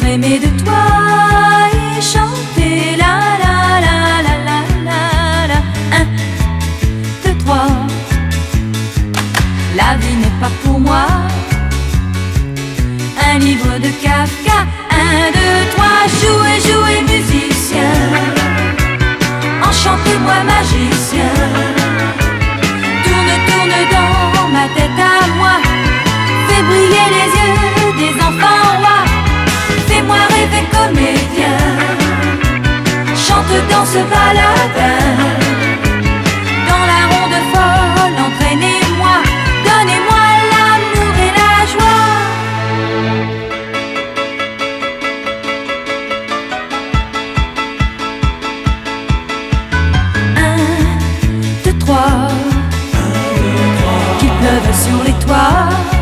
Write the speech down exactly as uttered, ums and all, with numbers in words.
aimer de toi et chanter la la la la la la la. Un, deux, trois. La vie n'est pas pour moi un livre de Kafka. Un, deux, trois. Jouez, jouez, musicien. Enchantez-moi, magicien. Tourne, tourne dans ma tête à moi. Fais briller les yeux des enfants rois. Fais-moi rêver comédien. Chante dans ce baladin. Dans la ronde folle, entraînez-moi. Donnez-moi l'amour et la joie. Un, deux, trois. Qu'il pleuve sur les toits.